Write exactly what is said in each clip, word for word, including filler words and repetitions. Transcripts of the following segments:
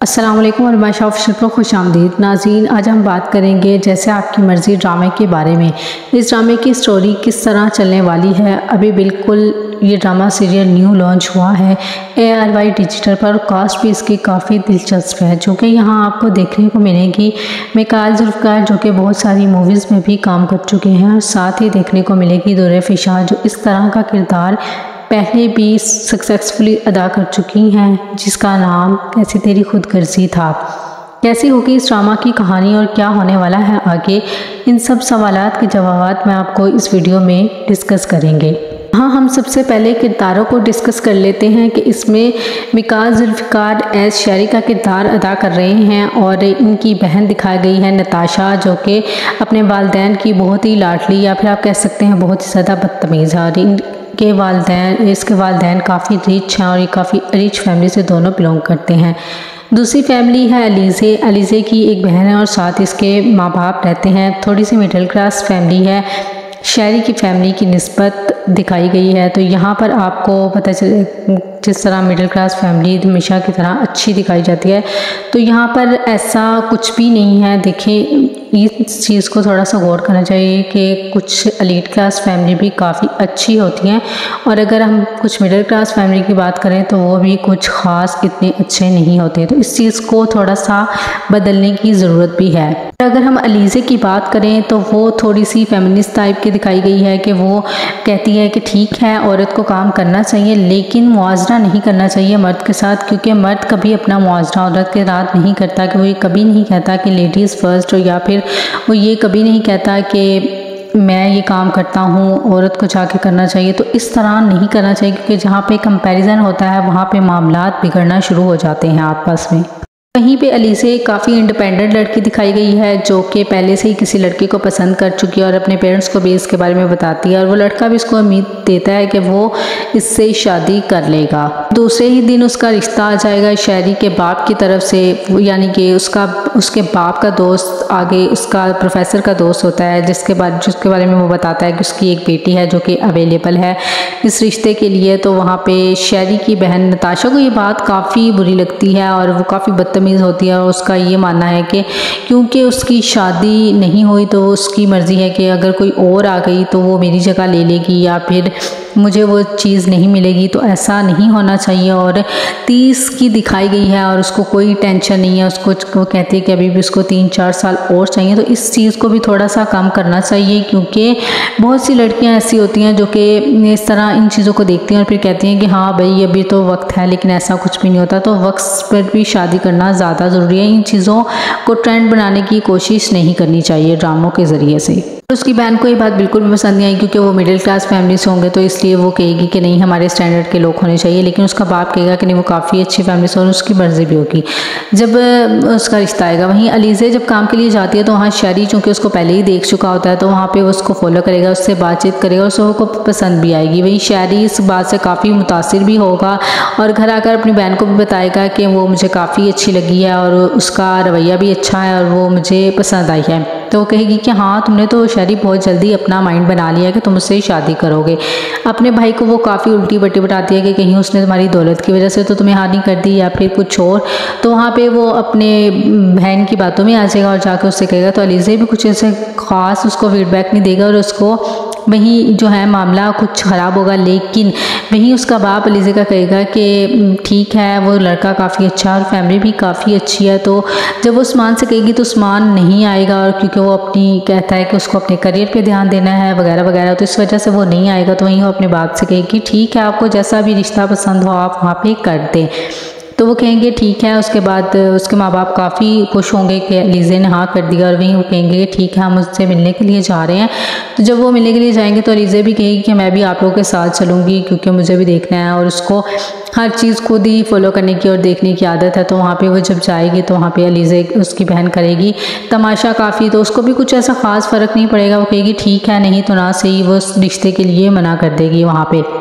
अस्सलाम वालेकुम और माशा ऑफिशियल पर खुश आमदीद नाज़रीन। आज हम बात करेंगे जैसे आपकी मर्ज़ी ड्रामे के बारे में। इस ड्रामे की स्टोरी किस तरह चलने वाली है। अभी बिल्कुल ये ड्रामा सीरियल न्यू लॉन्च हुआ है ए आर वाई डिजिटल पर। कास्ट भी इसकी काफ़ी दिलचस्प है जो कि यहाँ आपको देखने को मिलेगी। मिकाल जुल्फ़िकार जो कि बहुत सारी मूवीज़ में भी काम कर चुके हैं और साथ ही देखने को मिलेगी दुर्रे फ़िशा जो इस तरह का किरदार पहले भी सक्सेसफुली अदा कर चुकी हैं, जिसका नाम कैसी तेरी खुदगर्जी था। कैसी होगी इस ड्रामा की कहानी और क्या होने वाला है आगे, इन सब सवालात के जवाब मैं आपको इस वीडियो में डिस्कस करेंगे। हाँ, हम सबसे पहले किरदारों को डिस्कस कर लेते हैं कि इसमें मिकाल जुल्फ़िकार एज शहरी का किरदार अदा कर रहे हैं और इनकी बहन दिखाई गई है नताशा जो कि अपने वालिदैन की बहुत ही लाडली या फिर आप कह सकते हैं बहुत ही ज़्यादा बदतमीज़ है। के वालिदैन इसके वालिदैन काफ़ी रिच हैं और ये काफ़ी रिच फैमिली से दोनों बिलोंग करते हैं। दूसरी फैमिली है अलीज़े। अलीज़े की एक बहन है और साथ इसके माँ बाप रहते हैं। थोड़ी सी मिडिल क्लास फैमिली है, शहरी की फैमिली की निस्बत दिखाई गई है। तो यहाँ पर आपको पता चले जिस तरह मिडिल क्लास फैमिली हमेशा की तरह अच्छी दिखाई जाती है, तो यहाँ पर ऐसा कुछ भी नहीं है। देखें, इस चीज़ को थोड़ा सा गौर करना चाहिए कि कुछ एलीट क्लास फैमिली भी काफ़ी अच्छी होती हैं और अगर हम कुछ मिडिल क्लास फैमिली की बात करें तो वो भी कुछ ख़ास इतने अच्छे नहीं होते। तो इस चीज़ को थोड़ा सा बदलने की ज़रूरत भी है। अगर हम अलीज़े की बात करें तो वो थोड़ी सी फेमिनिस्ट टाइप की दिखाई गई है कि वो कहती है कि ठीक है औरत को काम करना चाहिए लेकिन मुआवजा नहीं करना चाहिए मर्द के साथ, क्योंकि मर्द कभी अपना मुआवजा औरत के साथ नहीं करता। कि वो ये कभी नहीं कहता कि लेडीज़ फर्स्ट हो, या फिर वो ये कभी नहीं कहता कि मैं ये काम करता हूँ औरत को जाके करना चाहिए। तो इस तरह नहीं करना चाहिए क्योंकि जहाँ पे कंपैरिजन होता है वहाँ पे मामलात बिगड़ना शुरू हो जाते हैं आपस में। वहीं पे अलीज़े काफ़ी इंडिपेंडेंट लड़की दिखाई गई है जो कि पहले से ही किसी लड़के को पसंद कर चुकी है और अपने पेरेंट्स को भी इसके बारे में बताती है और वो लड़का भी इसको उम्मीद देता है कि वो इससे शादी कर लेगा। दूसरे ही दिन उसका रिश्ता आ जाएगा शहरी के बाप की तरफ से, यानी कि उसका उसके बाप का दोस्त आगे उसका प्रोफेसर का दोस्त होता है जिसके बारे जिसके बारे में वो बताता है कि उसकी एक बेटी है जो कि अवेलेबल है इस रिश्ते के लिए। तो वहाँ पर शहरी की बहन नताशा को ये बात काफ़ी बुरी लगती है और वो काफ़ी बदतमीज़ होती है और उसका ये मानना है कि क्योंकि उसकी शादी नहीं हुई तो उसकी मर्ज़ी है कि अगर कोई और आ गई तो वो मेरी जगह ले लेगी या फिर मुझे वो चीज़ नहीं मिलेगी। तो ऐसा नहीं होना चाहिए और तीस की दिखाई गई है और उसको कोई टेंशन नहीं है। उसको वो कहती है कि अभी भी उसको तीन चार साल और चाहिए। तो इस चीज़ को भी थोड़ा सा कम करना चाहिए क्योंकि बहुत सी लड़कियां ऐसी होती हैं जो कि इस तरह इन चीज़ों को देखती हैं और फिर कहती हैं कि हाँ भाई अभी तो वक्त है, लेकिन ऐसा कुछ भी नहीं होता। तो वक्त पर भी शादी करना ज़्यादा ज़रूरी है। इन चीज़ों को ट्रेंड बनाने की कोशिश नहीं करनी चाहिए ड्रामों के ज़रिए से। उसकी बहन को ये बात बिल्कुल भी पसंद नहीं आई क्योंकि वो मिडिल क्लास फैमिली से होंगे तो इसलिए वो कहेगी कि नहीं हमारे स्टैंडर्ड के लोग होने चाहिए, लेकिन उसका बाप कहेगा कि नहीं वो काफ़ी अच्छी फैमिली से और उसकी मर्जी भी होगी जब उसका रिश्ता आएगा। वहीं अलीज़े जब काम के लिए जाती है तो वहाँ शहरी चूँकि उसको पहले ही देख चुका होता है तो वहाँ पर वो उसको फॉलो करेगा, उससे बातचीत करेगा और सबको पसंद भी आएगी। वहीं शहरी इस बात से काफ़ी मुतासिर भी होगा और घर आकर अपनी बहन को भी बताएगा कि वो मुझे काफ़ी अच्छी लगी है और उसका रवैया भी अच्छा है और वो मुझे पसंद आई है। तो वो कहेगी कि हाँ तुमने तो शहरी बहुत जल्दी अपना माइंड बना लिया कि तुम उससे शादी करोगे। अपने भाई को वो काफ़ी उल्टी बट्टी बताती है कि कहीं उसने तुम्हारी दौलत की वजह से तो तुम्हें हानि कर दी या फिर कुछ और। तो वहाँ पे वो अपने बहन की बातों में आ जाएगा और जाकर उससे कहेगा। तो अलीज़े भी कुछ ऐसे ख़ास उसको फीडबैक नहीं देगा और उसको वहीं जो है मामला कुछ ख़राब होगा। लेकिन वहीं उसका बाप अलीज़े का कहेगा कि ठीक है वो लड़का काफ़ी अच्छा और फैमिली भी काफ़ी अच्छी है। तो जब वो उस्मान से कहेगी तो उस्मान नहीं आएगा और क्योंकि वो अपनी कहता है कि उसको अपने करियर पे ध्यान देना है वगैरह वगैरह, तो इस वजह से वो नहीं आएगा। तो वहीं वो अपने बाप से कहेगी ठीक है आपको जैसा भी रिश्ता पसंद हो आप वहाँ पे कर दें। तो वो कहेंगे ठीक है। उसके बाद उसके माँ बाप काफ़ी खुश होंगे कि अलीज़े ने हाँ कर दिया और वहीं वो कहेंगे ठीक है हम उससे मिलने के लिए जा रहे हैं। तो जब वो मिलने के लिए जाएंगे तो अलीज़े भी कहेगी कि मैं भी आप लोगों के साथ चलूँगी क्योंकि मुझे भी देखना है और उसको हर चीज़ खुद ही फॉलो करने की और देखने की आदत है। तो वहाँ पे वो जब जाएगी तो वहाँ पे अलीज़े उसकी बहन करेगी तमाशा काफ़ी, तो उसको भी कुछ ऐसा ख़ास फ़र्क नहीं पड़ेगा। वो कहेगी ठीक है नहीं तो ना सही, वो उस रिश्ते के लिए मना कर देगी वहाँ पे।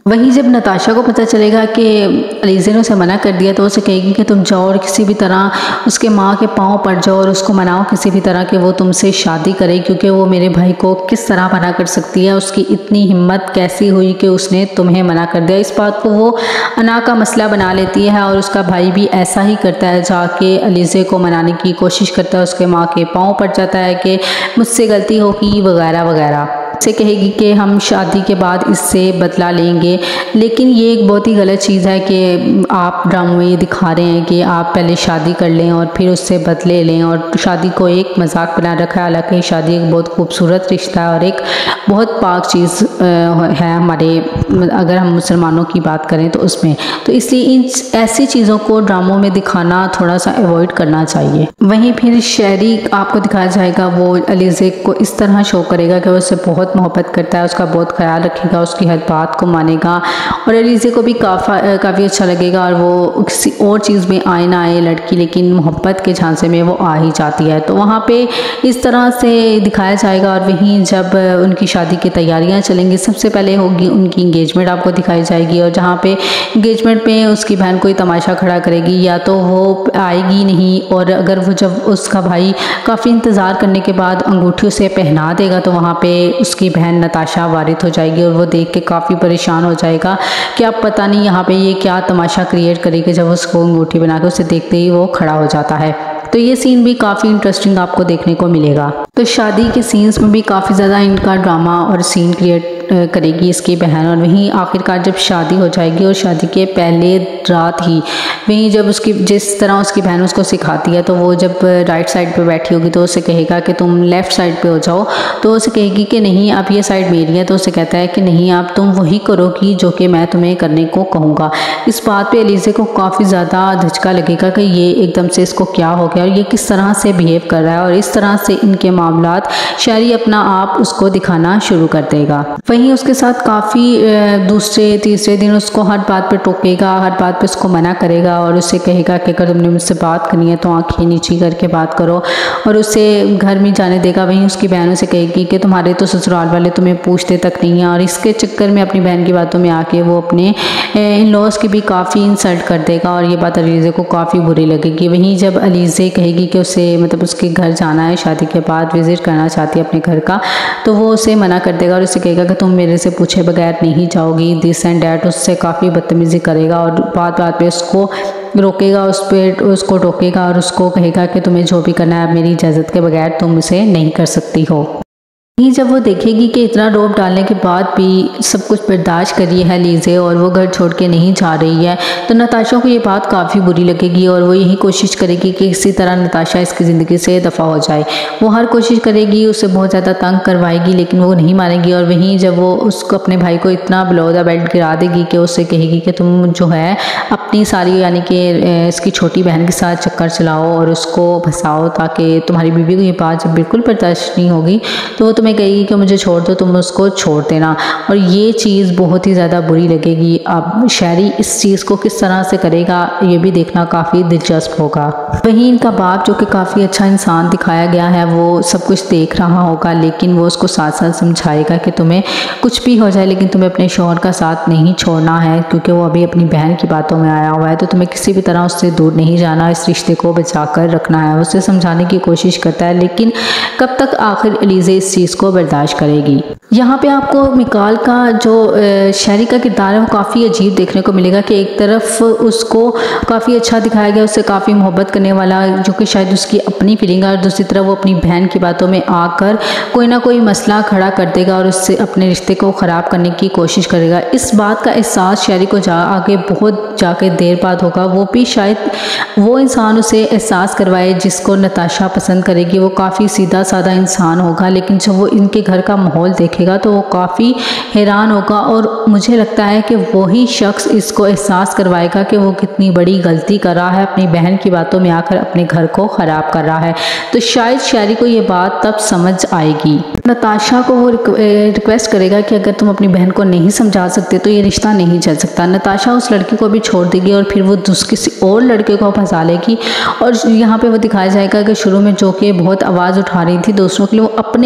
वहीं जब नताशा को पता चलेगा कि अलीज़े ने उसे मना कर दिया तो उसे कहेगी कि तुम जाओ और किसी भी तरह उसके माँ के पाँव पड़ जाओ और उसको मनाओ किसी भी तरह कि वो तुमसे शादी करे, क्योंकि वो मेरे भाई को किस तरह मना कर सकती है, उसकी इतनी हिम्मत कैसी हुई कि उसने तुम्हें मना कर दिया। इस बात को वो अना का मसला बना लेती है और उसका भाई भी ऐसा ही करता है, जाके अलीज़े को मनाने की कोशिश करता है, उसके माँ के पाँव पड़ जाता है कि मुझसे गलती होगी वगैरह वगैरह। से कहेगी कि हम शादी के बाद इससे बदला लेंगे, लेकिन ये एक बहुत ही गलत चीज़ है कि आप ड्रामों में ये दिखा रहे हैं कि आप पहले शादी कर लें और फिर उससे बदले लें और शादी को एक मजाक बना रखा है। हालांकि शादी एक बहुत खूबसूरत रिश्ता है और एक बहुत पाक चीज़ है हमारे, अगर हम मुसलमानों की बात करें तो उसमें, तो इसलिए इन ऐसी चीज़ों को ड्रामों में दिखाना थोड़ा सा अवॉइड करना चाहिए। वहीं फिर शहरी आपको दिखाया जाएगा, वो अलीज़े को इस तरह शो करेगा कि वो उससे बहुत मोहब्बत करता है, उसका बहुत ख्याल रखेगा, उसकी हर बात को मानेगा और अलीज़े को भी काफ़ा काफ़ी अच्छा लगेगा और वो किसी और चीज़ में आए ना आए लड़की, लेकिन मोहब्बत के झांसे में वो आ ही जाती है। तो वहाँ पे इस तरह से दिखाया जाएगा। और वहीं जब उनकी शादी की तैयारियां चलेंगी, सबसे पहले होगी उनकी इंगेजमेंट आपको दिखाई जाएगी और जहाँ पे इंगेजमेंट में उसकी बहन कोई तमाशा खड़ा करेगी, या तो वो आएगी नहीं और अगर वो जब उसका भाई काफ़ी इंतज़ार करने के बाद अंगूठी उसे पहना देगा तो वहाँ पे उसकी बहन नताशा वारिद हो जाएगी और वो देख के काफ़ी परेशान हो जाएगा कि अब पता नहीं यहाँ पे ये क्या तमाशा क्रिएट करेगी। जब उसको अंगूठी बना के उसे देखते ही वो खड़ा हो जाता है। तो ये सीन भी काफ़ी इंटरेस्टिंग आपको देखने को मिलेगा। तो शादी के सीन्स में भी काफ़ी ज़्यादा इनका ड्रामा और सीन क्रिएट करेगी इसकी बहन। और वहीं आखिरकार जब शादी हो जाएगी और शादी के पहले रात ही वहीं जब उसकी जिस तरह उसकी बहन उसको सिखाती है, तो वो जब राइट साइड पे बैठी होगी तो उसे कहेगा कि तुम लेफ़्ट साइड पे हो जाओ, तो उसे कहेगी कि नहीं अब ये साइड मेरी है। तो उसे कहता है कि नहीं आप तुम वही करोगी जो कि मैं तुम्हें करने को कहूँगा। इस बात पे अलीज़े को काफ़ी ज़्यादा धचका लगेगा कि ये एकदम से इसको क्या हो गया और ये किस तरह से बिहेव कर रहा है, और इस तरह से इनके मामलात शहरी अपना आप उसको दिखाना शुरू कर देगा। वहीं उसके साथ काफ़ी दूसरे तीसरे दिन उसको हर बात पे टोकेगा, हर बात पे उसको मना करेगा और उससे कहेगा कि अगर तुमने मुझसे बात करनी है तो आंखें नीची करके बात करो, और उसे घर में जाने देगा। वहीं उसकी बहन उसे कहेगी कि तुम्हारे तो ससुराल वाले तुम्हें पूछते तक नहीं हैं, और इसके चक्कर में अपनी बहन की बातों में आके वो अपने इन लॉज की भी काफ़ी इंसल्ट कर देगा और ये बात अलीज़े को काफ़ी बुरी लगेगी। वहीं जब अलीज़े कहेगी कि उसे मतलब उसके घर जाना है, शादी के बाद विज़िट करना चाहती है अपने घर का, तो वो उसे मना कर देगा और उसे कहेगा कि तुम मेरे से पूछे बगैर नहीं जाओगी, दिस एंड डैट। उससे काफ़ी बदतमीज़ी करेगा और बात बात पे उसको रोकेगा, उस पर उसको टोकेगा और उसको कहेगा कि तुम्हें जो भी करना है मेरी इजाज़त के बगैर तुम उसे नहीं कर सकती हो। ही जब वो देखेगी कि इतना रोब डालने के बाद भी सब कुछ बर्दाश्त कर रही है अलीज़े और वो घर छोड़ के नहीं जा रही है, तो नताशा को ये बात काफ़ी बुरी लगेगी और वो यही कोशिश करेगी कि किसी तरह नताशा इसकी ज़िंदगी से दफ़ा हो जाए। वो हर कोशिश करेगी, उसे बहुत ज़्यादा तंग करवाएगी, लेकिन वो नहीं मानेगी। और वहीं जब वो उसको अपने भाई को इतना बिलो द बेल्ट गिरा देगी कि उससे कहेगी कि तुम जो है अपनी सारी यानी कि इसकी छोटी बहन के साथ चक्कर चलाओ और उसको फंसाओ, ताकि तुम्हारी बीवी को ये बात जब बिल्कुल बर्दाश्त नहीं होगी तो वो मैं कहेगी कि मुझे छोड़ दो, तुम उसको छोड़ देना। और ये चीज़ बहुत ही ज़्यादा बुरी लगेगी। अब शहरी इस चीज़ को किस तरह से करेगा ये भी देखना काफ़ी दिलचस्प होगा। वहीं इनका बाप जो कि काफ़ी अच्छा इंसान दिखाया गया है, वो सब कुछ देख रहा होगा, लेकिन वो उसको साथ साथ समझाएगा कि तुम्हें कुछ भी हो जाए लेकिन तुम्हें अपने शौहर का साथ नहीं छोड़ना है, क्योंकि वो अभी अपनी बहन की बातों में आया हुआ है, तो तुम्हें किसी भी तरह उससे दूर नहीं जाना, इस रिश्ते को बचा कर रखना है। उसे समझाने की कोशिश करता है, लेकिन कब तक आखिर अलीज़े इस चीज़ को बर्दाश्त करेगी। यहाँ पे आपको मिकाल का जो शहरी का किरदार है वो काफ़ी अजीब देखने को मिलेगा कि एक तरफ उसको काफ़ी अच्छा दिखाया गया, उससे काफ़ी मोहब्बत करने वाला जो कि शायद उसकी अपनी फीलिंग है, और दूसरी तरफ वो अपनी बहन की बातों में आकर कोई ना कोई मसला खड़ा कर देगा और उससे अपने रिश्ते को ख़राब करने की कोशिश करेगा। इस बात का एहसास शहरी को जा आगे बहुत जाके देर बाद होगा। वो भी शायद वो इंसान उसे एहसास करवाए जिसको नताशा पसंद करेगी। वो काफ़ी सीधा साधा इंसान होगा, लेकिन जब वो इनके घर का माहौल देखेगा तो वो काफ़ी हैरान होगा, और मुझे लगता है कि वही शख्स इसको एहसास करवाएगा कि वो कितनी बड़ी गलती कर रहा है, अपनी बहन की बातों में आकर अपने घर को ख़राब कर रहा है। तो शायद शहरी को ये बात तब समझ आएगी। नताशा को वो रिक्वेस्ट करेगा कि अगर तुम अपनी बहन को नहीं समझा सकते तो ये रिश्ता नहीं चल सकता। नताशा उस लड़की को भी छोड़ देगी और फिर वो किसी और लड़के को फंसा लेगी। और यहाँ पे वो दिखाया जाएगा कि शुरू में जो कि बहुत आवाज़ उठा रही थी दूसरों के लिए, वो अपने लिए ही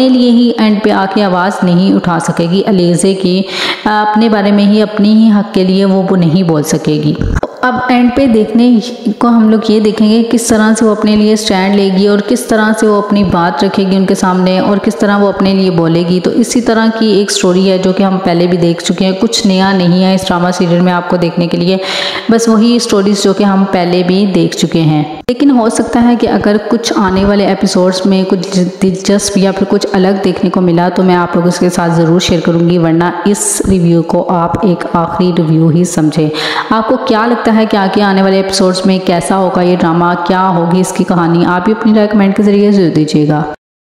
एंड पे आके आवाज़ नहीं उठा सकेगी अलीज़े की, अपने बारे में ही, अपनी ही हक के लिए वो वो नहीं बोल सकेगी। अब एंड पे देखने को हम लोग ये देखेंगे किस तरह से वो अपने लिए स्टैंड लेगी और किस तरह से वो अपनी बात रखेगी उनके सामने और किस तरह वो अपने लिए बोलेगी। तो इसी तरह की एक स्टोरी है जो कि हम पहले भी देख चुके हैं, कुछ नया नहीं है इस ड्रामा सीरियल में आपको देखने के लिए, बस वही स्टोरीज जो कि हम पहले भी देख चुके हैं। लेकिन हो सकता है कि अगर कुछ आने वाले एपिसोड्स में कुछ दिलचस्प या फिर कुछ अलग देखने को मिला तो मैं आप लोगों के साथ ज़रूर शेयर करूँगी, वरना इस रिव्यू को आप एक आखिरी रिव्यू ही समझें। आपको क्या लगता है कि आगे आने वाले एपिसोड्स में कैसा होगा ये ड्रामा, क्या होगी इसकी कहानी? आप भी अपनी राय कमेंट के जरिए जरूर दीजिएगा।